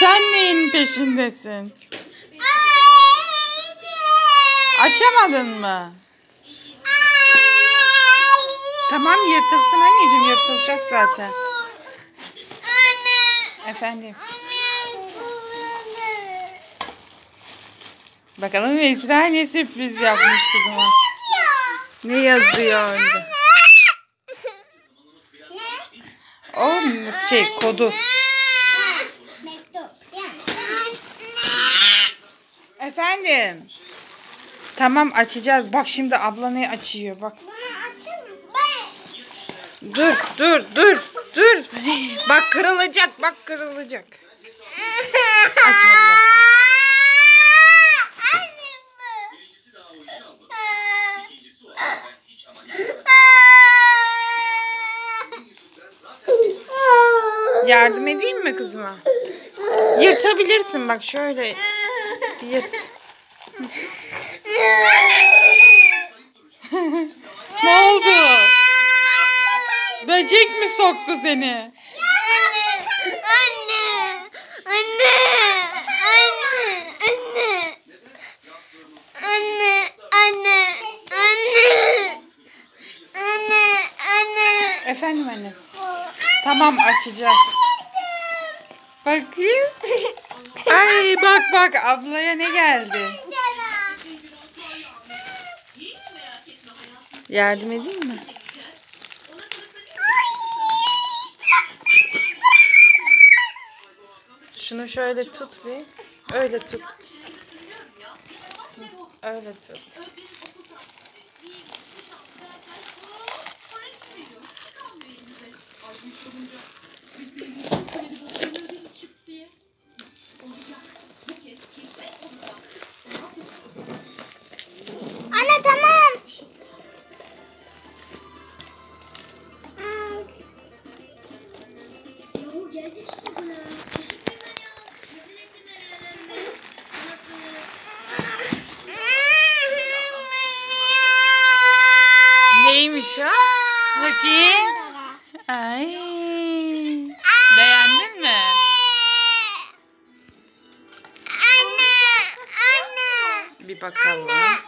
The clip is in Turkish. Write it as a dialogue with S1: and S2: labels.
S1: Sen neyin peşindesin? Açamadın mı? Tamam, yırtılsın anneciğim, yırtılacak zaten. Efendim. Bakalım Esra ne sürpriz yapmış kızıma. Ne yazıyor önce? O kodu. Efendim. Tamam, açacağız. Bak şimdi ablanı açıyor. Bak. Dur. Bak kırılacak. Bak kırılacak. Aç abla. Yardım edeyim mi kızıma? Yırtabilirsin bak şöyle. Yırt. Ne oldu? Böcek mi soktu seni? Efendim anne. Tamam, açacağız. Bakayım. Ay bak ablaya ne geldi? Yardım edeyim mi? Şunu şöyle tut bir. Öyle tut. Öyle tut.
S2: Anne tamam.
S1: Neymiş o? Bakayım. Ay. Beğendin mi?
S2: Anne.
S1: Bir bakalım.